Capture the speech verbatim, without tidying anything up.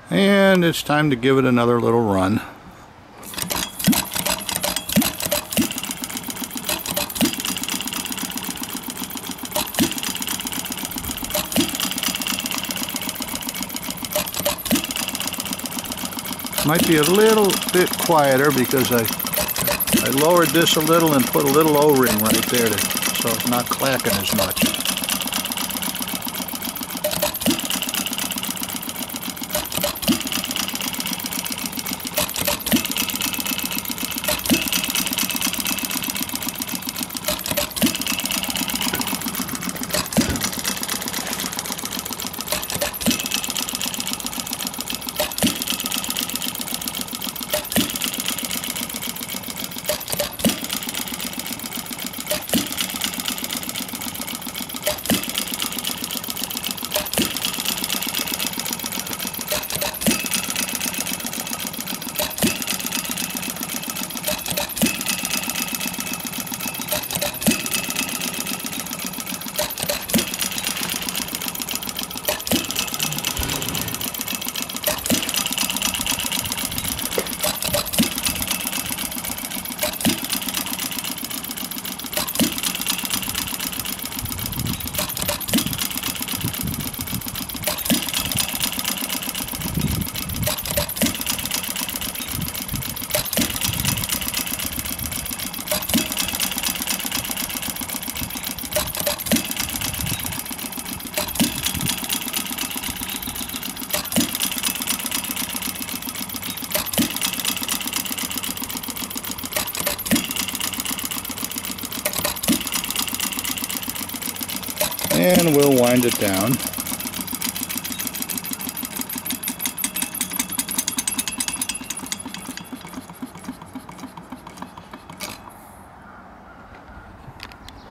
And it's time to give it another little run. Might be a little bit quieter because I I lowered this a little and put a little O-ring right there to, so it's not clacking as much. And we'll wind it down.